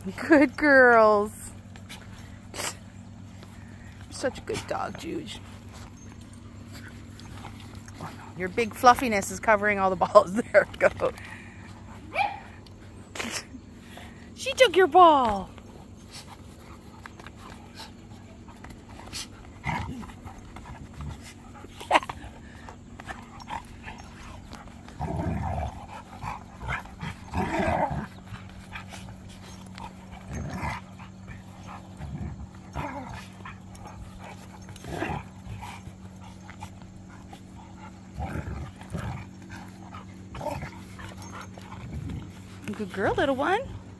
Good girls. Such a good dog, Juge. Your big fluffiness is covering all the balls. There we go. She took your ball. Good girl, little one.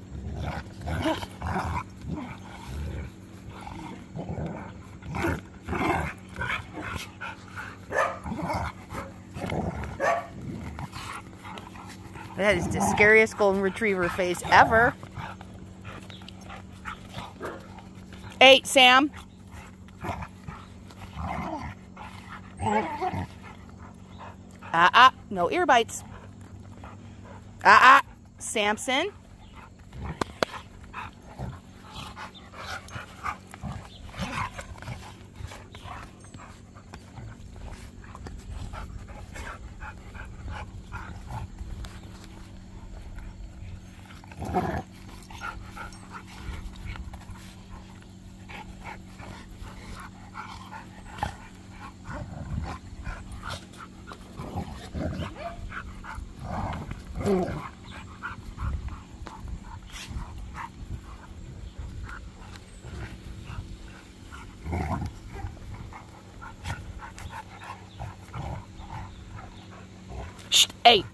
That is the scariest golden retriever face ever. Hey, Sam. No ear bites. Samson. Shh, hey.